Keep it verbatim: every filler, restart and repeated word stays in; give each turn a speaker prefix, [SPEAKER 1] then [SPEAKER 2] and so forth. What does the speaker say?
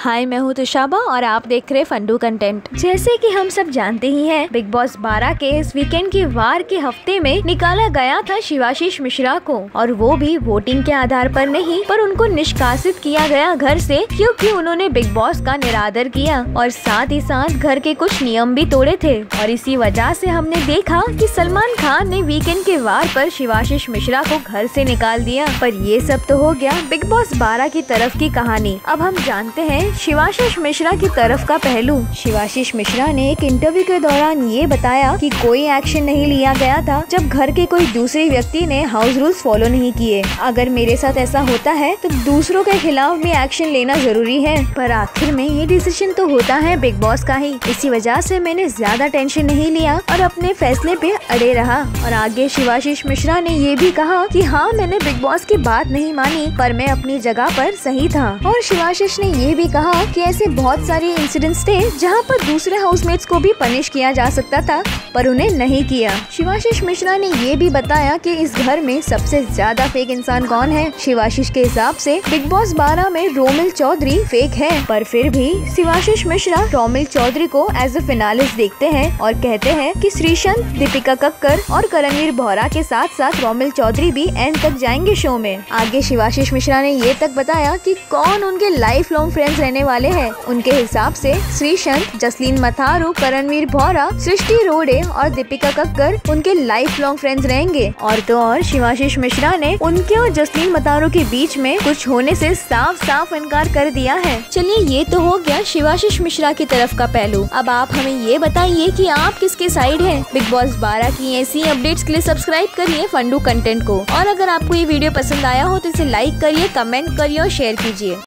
[SPEAKER 1] हाय, मैं हूँ तुषाबा और आप देख रहे फंडू कंटेंट। जैसे कि हम सब जानते ही हैं, बिग बॉस बारह के इस वीकेंड के वार के हफ्ते में निकाला गया था शिवाशीष मिश्रा को, और वो भी वोटिंग के आधार पर नहीं, पर उनको निष्कासित किया गया घर से, क्योंकि उन्होंने बिग बॉस का निरादर किया और साथ ही साथ घर के कुछ नियम भी तोड़े थे। और इसी वजह से हमने देखा कि सलमान खान ने वीकेंड के वार पर शिवाशीष मिश्रा को घर से निकाल दिया। पर ये सब तो हो गया बिग बॉस बारह की तरफ की कहानी। अब हम जानते हैं शिवाशीष मिश्रा की तरफ का पहलू। शिवाशीष मिश्रा ने एक इंटरव्यू के दौरान ये बताया कि कोई एक्शन नहीं लिया गया था जब घर के कोई दूसरे व्यक्ति ने हाउस रूल्स फॉलो नहीं किए। अगर मेरे साथ ऐसा होता है तो दूसरों के खिलाफ भी एक्शन लेना जरूरी है, पर आखिर में ये डिसीजन तो होता है बिग बॉस का ही। इसी वजह से मैंने ज्यादा टेंशन नहीं लिया और अपने फैसले पे अड़े रहा। और आगे शिवाशीष मिश्रा ने ये भी कहा कि हाँ, मैंने बिग बॉस की बात नहीं मानी, पर मैं अपनी जगह पर सही था। और शिवाशीष ने ये भी कहा कि ऐसे बहुत सारे इंसिडेंट्स थे जहां पर दूसरे हाउसमेट्स को भी पनिश किया जा सकता था, पर उन्हें नहीं किया। शिवाशीष मिश्रा ने ये भी बताया कि इस घर में सबसे ज्यादा फेक इंसान कौन है। शिवाशीष के हिसाब से बिग बॉस बारह में रोमिल चौधरी फेक है, पर फिर भी शिवाशीष मिश्रा रोमिल चौधरी को एज ए फिनालिस्ट देखते हैं और कहते हैं कि श्रीशंत, दीपिका कक्कर और करणवीर बोहरा के साथ साथ रोमिल चौधरी भी एंड तक जाएंगे शो में। आगे शिवाशीष मिश्रा ने ये तक बताया कि कौन उनके लाइफ लॉन्ग फ्रेंड्स रहने वाले हैं। उनके हिसाब से श्रीशंत, जसलीन मथारू, करणवीर बोहरा, सृष्टि रोडे और दीपिका कक्कर उनके लाइफ लॉन्ग फ्रेंड्स रहेंगे। और तो और शिवाशीष मिश्रा ने उनके और जसलीन मथारू के बीच में कुछ होने से साफ साफ इनकार कर दिया है। चलिए, ये तो हो गया शिवाशीष मिश्रा की तरफ का पहलू। अब आप हमें ये बताइए कि आप किसके साइड हैं। बिग बॉस बारह की ऐसी अपडेट्स के लिए सब्सक्राइब करिए फंडू कंटेंट को, और अगर आपको ये वीडियो पसंद आया हो तो इसे लाइक करिए, कमेंट करिए और शेयर कीजिए।